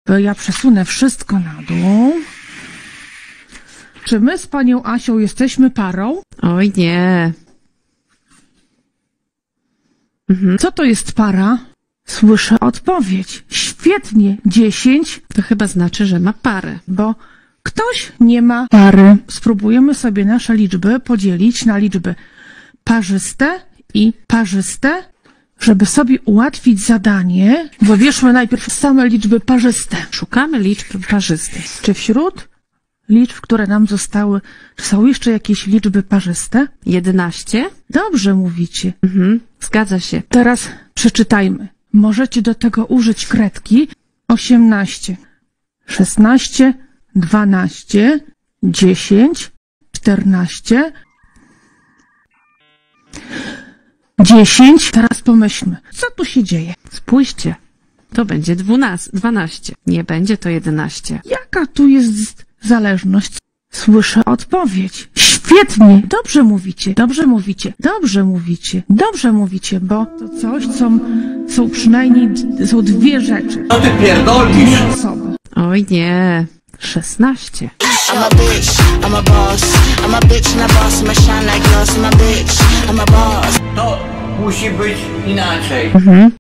Ja przesunę wszystko na dół. Czy my z panią Asią jesteśmy parą? Oj nie. Co to jest para? Słyszę odpowiedź. Świetnie. 10. To chyba znaczy, że ma parę. Bo ktoś nie ma pary. Spróbujemy sobie nasze liczby podzielić na liczby parzyste i parzyste, żeby sobie ułatwić zadanie. Wybierzmy najpierw same liczby parzyste. Szukamy liczb parzystych. Czy wśród liczb, które nam zostały, czy są jeszcze jakieś liczby parzyste? 11? Dobrze mówicie. Zgadza się. Teraz przeczytajmy. Możecie do tego użyć kredki. 18, 16, 12, 10, 14, 10. Teraz pomyślmy, co tu się dzieje? Spójrzcie. To będzie 12. Nie będzie to 11. Jaka tu jest zależność? Słyszę odpowiedź. Świetnie! Dobrze mówicie, dobrze mówicie, dobrze mówicie, dobrze mówicie, bo to coś, co są przynajmniej są dwie rzeczy. Co ty pierdolisz? Dwie osoby. Oj nie. 16. I'm a bitch, I'm a boss. I'm a bitch and a boss, I'm a shine like glass. I'm a bitch, I'm a boss. To musi być inaczej.